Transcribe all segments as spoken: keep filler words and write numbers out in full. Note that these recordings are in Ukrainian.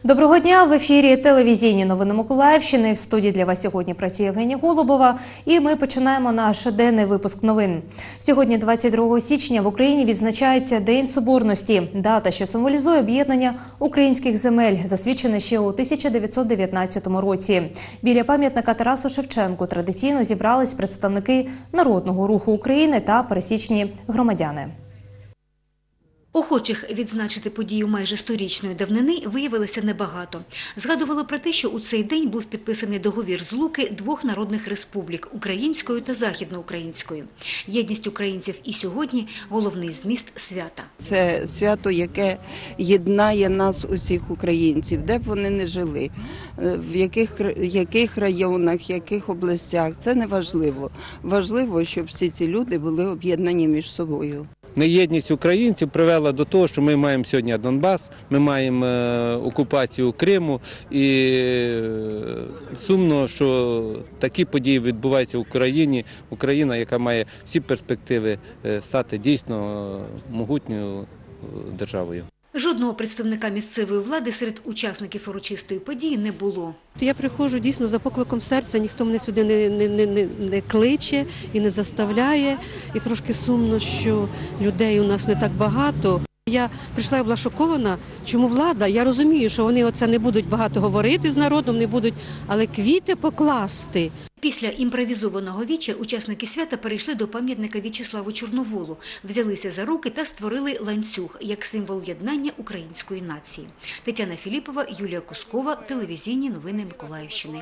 Доброго дня! В ефірі телевізійні новини Миколаївщини. В студії для вас сьогодні працює Євгенія Голубова. І ми починаємо наш денний випуск новин. Сьогодні, двадцять другого січня, в Україні відзначається День Соборності. Дата, що символізує об'єднання українських земель, засвідчена ще у тисяча дев'ятсот дев'ятнадцятому році. Біля пам'ятника Тарасу Шевченку традиційно зібрались представники Народного руху України та пересічні громадяни. Охочих відзначити подію майже сторічної давнини виявилося небагато. Згадували про те, що у цей день був підписаний договір злуки двох народних республік – українською та західноукраїнською. Єдність українців і сьогодні – головний зміст свята. Це свято, яке єднає нас усіх українців, де б вони не жили, в яких, яких районах, яких областях – це не важливо. Важливо, щоб всі ці люди були об'єднані між собою. Неєдність українців привела до того, що ми маємо сьогодні Донбас, ми маємо окупацію Криму, і сумно, що такі події відбуваються в Україні. Україна, яка має всі перспективи стати дійсно могутньою державою. Жодного представника місцевої влади серед учасників урочистої події не було. Я приходжу дійсно за покликом серця, ніхто мене сюди не, не, не, не, не кличе і не заставляє. І трошки сумно, що людей у нас не так багато. Я прийшла і була шокована, чому влада, я розумію, що вони оце не будуть багато говорити з народом, не будуть, але квіти покласти. Після імпровізованого віча учасники свята перейшли до пам'ятника В'ячеславу Чорноволу, взялися за руки та створили ланцюг як символ єднання української нації. Тетяна Філіпова, Юлія Кускова, телевізійні новини Миколаївщини.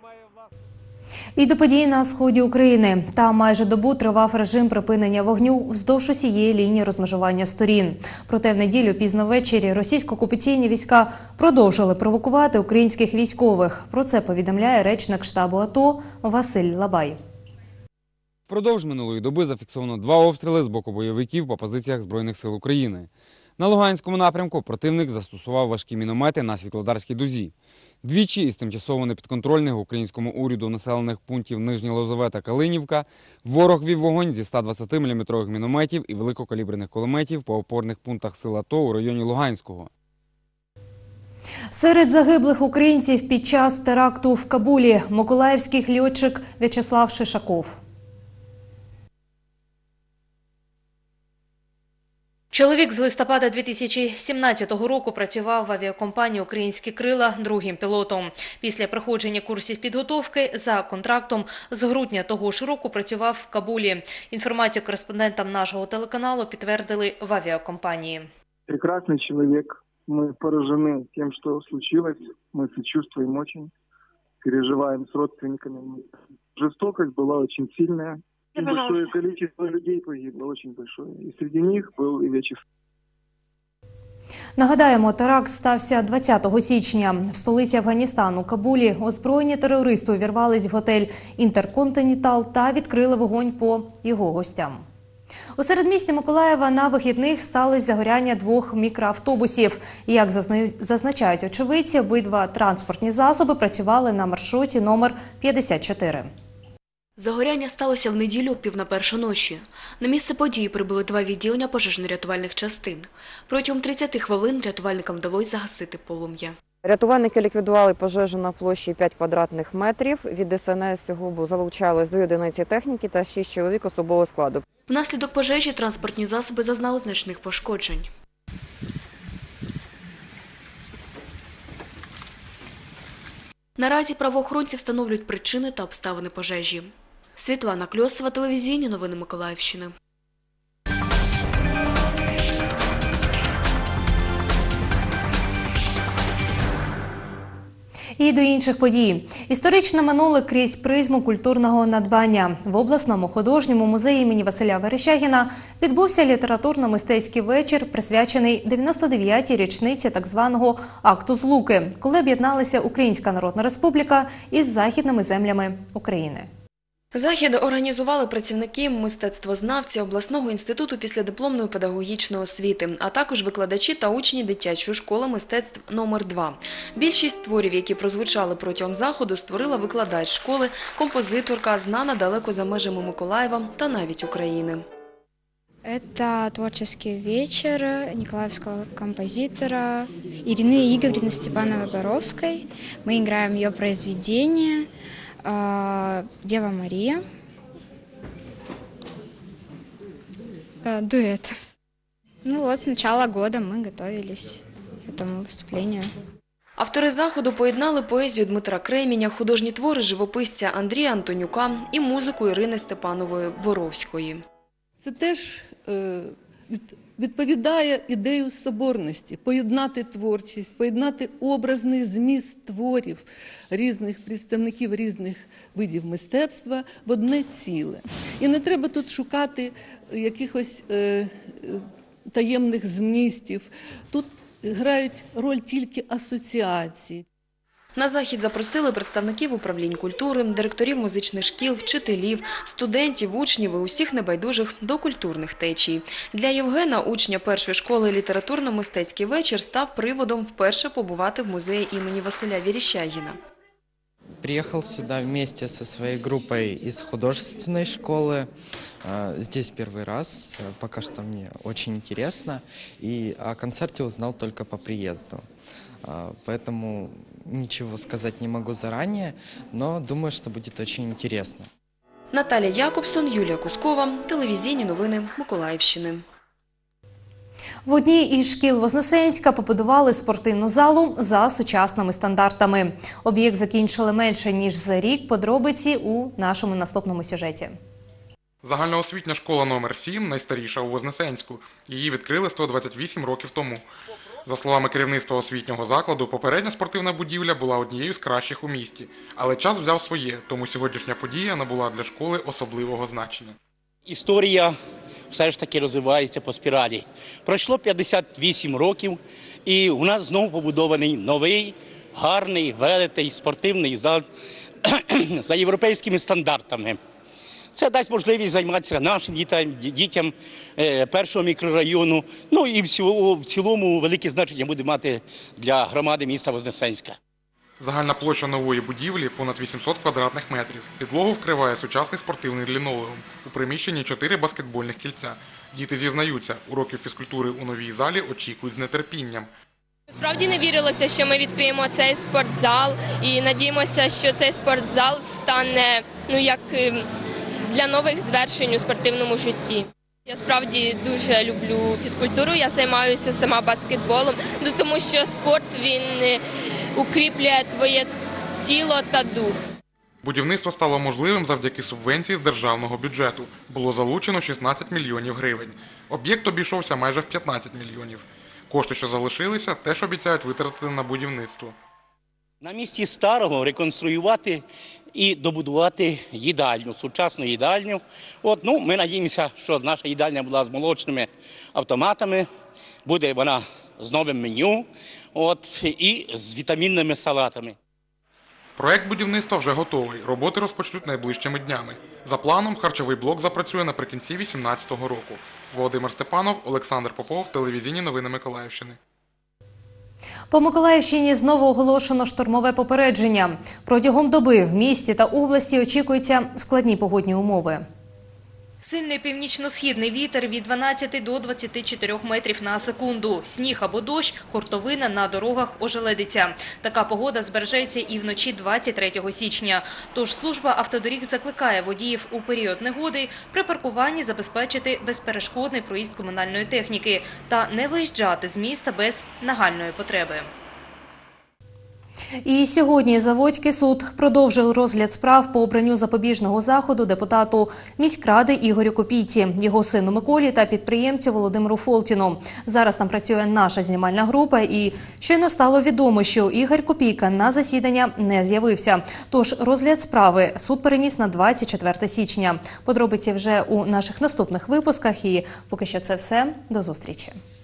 І до подій на сході України. Там майже добу тривав режим припинення вогню вздовж усієї лінії розмежування сторін. Проте в неділю пізно ввечері російсько-окупаційні війська продовжили провокувати українських військових. Про це повідомляє речник штабу АТО Василь Лабай. Впродовж минулої доби зафіксовано два обстріли з боку бойовиків по позиціях Збройних сил України. На Луганському напрямку противник застосував важкі міномети на Світлодарській дузі. Двічі із тимчасово непідконтрольних українському уряду населених пунктів Нижнє Лозове та Калинівка ворог вів вогонь зі ста двадцяти міліметрових мінометів і великокаліберних кулеметів по опорних пунктах сил АТО у районі Луганського. Серед загиблих українців під час теракту в Кабулі миколаївський льотчик В'ячеслав Шишаков. Чоловік з листопада дві тисячі сімнадцятого року працював в авіакомпанії «Українські крила» другим пілотом. Після проходження курсів підготовки за контрактом з грудня того ж року працював в Кабулі. Інформацію кореспондентам нашого телеканалу підтвердили в авіакомпанії. Прекрасний чоловік. Ми поражені тим, що случилось. Ми сочувствуємо дуже, переживаємо з родственниками. Жорстокість була дуже сильна. Большое количество людей погибло, очень большое. И среди них был и Вячеслав. Нагадаємо, теракт стався двадцятого січня. В столиці Афганістану, Кабулі, озброєні терористи увірвались в готель «Інтерконтинентал» та відкрили вогонь по його гостям. У середмісті Миколаєва на вихідних сталося загоряння двох мікроавтобусів. Як зазначають очевидці, обидва транспортні засоби працювали на маршруті номер п'ятдесят чотири. Загоряння сталося в неділю пів на першу ночі. На місце події прибули два відділення пожежно-рятувальних частин. Протягом тридцяти хвилин рятувальникам вдалося загасити полум'я. Рятувальники ліквідували пожежу на площі п'ять квадратних метрів. Від Де Ес Ен Ес всього залучалось дві одиниці техніки та шість чоловік особового складу. Внаслідок пожежі транспортні засоби зазнали значних пошкоджень. Наразі правоохоронці встановлюють причини та обставини пожежі. Світлана Кльосова, телевізійні новини Миколаївщини. І до інших подій. Історичне минуле крізь призму культурного надбання. В обласному художньому музеї імені Василя Верещагіна відбувся літературно-мистецький вечір, присвячений дев'яносто дев'ятій річниці так званого «Акту Злуки», коли об'єдналася Українська Народна Республіка із західними землями України. Захід організували працівники мистецтвознавці обласного інституту післядипломної педагогічної освіти, а також викладачі та учні дитячої школи мистецтв номер два. Більшість творів, які прозвучали протягом заходу, створила викладач школи, композиторка, знана далеко за межами Миколаєва та навіть України. Это творческий вечер николаевского композитора Ирины Игоревны Степановой-Боровской. Мы играем ее произведение «Дева Мария». Дуэт. Ну вот, с начала года мы готовились к этому выступлению. Автори заходу поєднали поезію Дмитра Кременя, художні твори живописця Андрія Антонюка і музику Ірини Степанової-Боровської. Це теж відповідає ідею соборності – поєднати творчість, поєднати образний зміст творів різних представників різних видів мистецтва в одне ціле. І не треба тут шукати якихось е, таємних змістів. Тут грають роль тільки асоціації. На захід запросили представників управлінь культури, директорів музичних шкіл, вчителів, студентів, учнів і усіх небайдужих до культурних течій. Для Євгена, учня першої школи літературно-мистецький вечір, став приводом вперше побувати в музеї імені Василя Верещагіна. Приехал сюда вместе со своей группой из художественной школы. Здесь первый раз, пока что мне очень интересно. И о концерте узнал только по приезду. Поэтому ничего сказать не могу заранее, но думаю, что будет очень интересно. Наталя Якобсон, Юлія Кускова, телевізійні новини Миколаївщини. В одній із шкіл Вознесенська побудували спортивну залу за сучасними стандартами. Об'єкт закінчили менше, ніж за рік. Подробиці у нашому наступному сюжеті. Загальноосвітня школа номер сім, найстаріша у Вознесенську. Її відкрили сто двадцять вісім років тому. За словами керівництва освітнього закладу, попередня спортивна будівля була однією з кращих у місті. Але час взяв своє, тому сьогоднішня подія набула для школи особливого значення. Історія все ж таки розвивається по спіралі. Пройшло п'ятдесят вісім років, і у нас знову побудований новий, гарний, великий спортивний зал за європейськими стандартами. Це дасть можливість займатися нашим дітям, дітям першого мікрорайону. Ну і в цілому велике значення буде мати для громади міста Вознесенська. Загальна площа нової будівлі – понад вісімсот квадратних метрів. Підлогу вкриває сучасний спортивний лінолеум. У приміщенні чотири баскетбольних кільця. Діти зізнаються, уроків фізкультури у новій залі очікують з нетерпінням. Справді не вірилося, що ми відкриємо цей спортзал і надіємося, що цей спортзал стане, ну, як для нових звершень у спортивному житті. Я справді дуже люблю фізкультуру, я займаюся сама баскетболом, тому що спорт, він укріплює твоє тіло та дух. Будівництво стало можливим завдяки субвенції з державного бюджету. Було залучено шістнадцять мільйонів гривень. Об'єкт обійшовся майже в п'ятнадцять мільйонів. Кошти, що залишилися, теж обіцяють витратити на будівництво. На місці старого реконструювати і добудувати їдальню, сучасну їдальню. От, ну, ми надіємося, що наша їдальня була з молочними автоматами, буде вона з новим меню, от, і з вітамінними салатами. Проект будівництва вже готовий. Роботи розпочнуть найближчими днями. За планом, харчовий блок запрацює наприкінці дві тисячі вісімнадцятого року. Володимир Степанов, Олександр Попов, телевізійні новини Миколаївщини. По Миколаївщині знову оголошено штормове попередження. Протягом доби в місті та області очікуються складні погодні умови. Сильний північно-східний вітер від дванадцяти до двадцяти чотирьох метрів на секунду. Сніг або дощ, хуртовина на дорогах, ожеледиця. Така погода збережеться і вночі двадцять третього січня. Тож служба автодоріг закликає водіїв у період негоди при паркуванні забезпечити безперешкодний проїзд комунальної техніки та не виїжджати з міста без нагальної потреби. І сьогодні Заводський суд продовжив розгляд справ по обранню запобіжного заходу депутату міськради Ігорю Копійці, його сину Миколі та підприємцю Володимиру Фолтіну. Зараз там працює наша знімальна група і щойно стало відомо, що Ігор Копійка на засідання не з'явився. Тож розгляд справи суд переніс на двадцять четверте січня. Подробиці вже у наших наступних випусках і поки що це все. До зустрічі.